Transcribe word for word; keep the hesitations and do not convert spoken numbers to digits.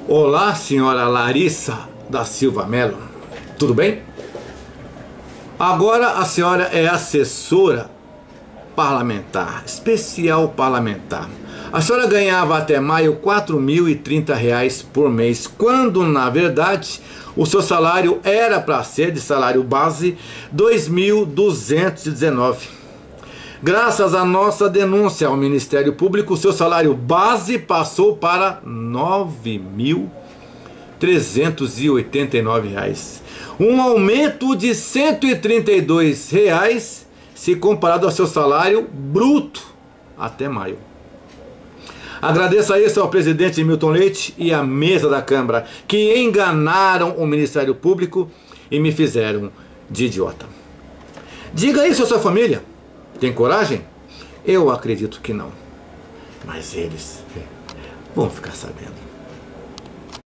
Olá, senhora Larissa da Silva Melo, tudo bem? Agora a senhora é assessora parlamentar, especial parlamentar. A senhora ganhava até maio quatro mil e trinta reais por mês, quando na verdade o seu salário era para ser de salário base dois mil duzentos e dezenove. Graças à nossa denúncia ao Ministério Público, o seu salário base passou para nove mil trezentos e oitenta e nove reais. Um aumento de cento e trinta e dois reais se comparado ao seu salário bruto até maio. Agradeço a isso ao presidente Milton Leite e à mesa da Câmara, que enganaram o Ministério Público e me fizeram de idiota. Diga isso à sua família. Tem coragem? Eu acredito que não. Mas eles vão ficar sabendo.